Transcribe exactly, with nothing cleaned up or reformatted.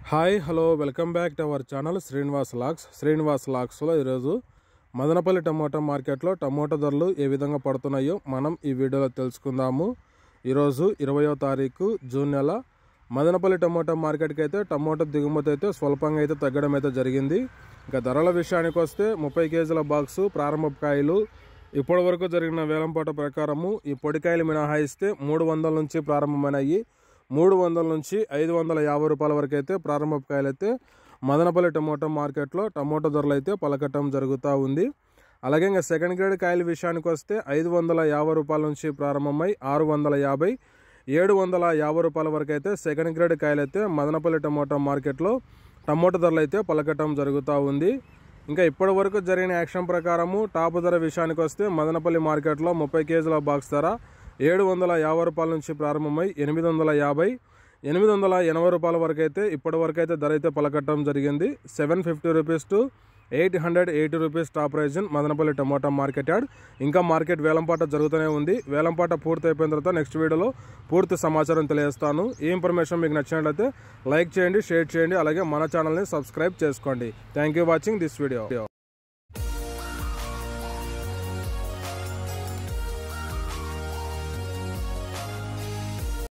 Hi hello welcome back to our channel Srinivas లాక్స్ శ్రీనివాస్ లాక్స్లో ఈరోజు మదనపల్లి టమోటా మార్కెట్లో టమోటా ధరలు ఏ విధంగా పడుతున్నాయో మనం ఈ వీడియోలో తెలుసుకుందాము. ఈరోజు ఇరవయో తారీఖు జూన్ నెల మదనపల్లి టమోటా మార్కెట్కి అయితే టమోటా దిగుమతి అయితే స్వల్పంగా అయితే తగ్గడం అయితే జరిగింది. ఇంకా ధరల విషయానికి వస్తే ముప్పై కేజీల బాక్సు ప్రారంభ కాయలు ఇప్పటి వరకు జరిగిన వేలంపాట ప్రకారము ఈ పొడికాయలు మినహాయిస్తే మూడు వందల నుంచి ప్రారంభమైనాయి. మూడు వందల నుంచి ఐదు వందల యాభై రూపాయల వరకు అయితే ప్రారంభ కాయలు అయితే మదనపల్లి టమోటా మార్కెట్లో టమోటా ధరలు అయితే పలకటం జరుగుతూ ఉంది. అలాగే ఇంకా సెకండ్ గ్రేడ్ కాయల విషయానికి వస్తే ఐదు వందల యాభై రూపాయల నుంచి ప్రారంభమై ఆరు వందల యాభై ఏడు వందల యాభై రూపాయల వరకు అయితే సెకండ్ గ్రేడ్ కాయలు అయితే మదనపల్లి టమోటా మార్కెట్లో టమోటా ధరలు అయితే పలకటం జరుగుతూ ఉంది. ఇంకా ఇప్పటి వరకు జరిగిన యాక్షన్ ప్రకారము టాప్ ధర విషయానికి వస్తే మదనపల్లి మార్కెట్లో ముప్పై కేజీల బాక్స్ ధర ఏడు వందల యాభై రూపాయల నుంచి ప్రారంభమై ఎనిమిది వందల యాభై ఎనిమిది వందల ఎనభై రూపాయల వరకు అయితే ఇప్పటి వరకు అయితే ధర అయితే పలకట్టడం జరిగింది. Seven fifty rupees to eight hundred eighty rupees top price in Madanapalle tomato market yard. ఇంకా మార్కెట్ వేలంపాట జరుగుతూనే ఉంది. వేలంపాట పూర్తి అయిపోయిన తర్వాత నెక్స్ట్ వీడియోలో పూర్తి సమాచారం తెలియజేస్తాను. ఈ ఇన్ఫర్మేషన్ మీకు నచ్చినట్లయితే లైక్ చేయండి, షేర్ చేయండి, అలాగే మన ఛానల్ని సబ్స్క్రైబ్ చేసుకోండి. Thank you watching this video.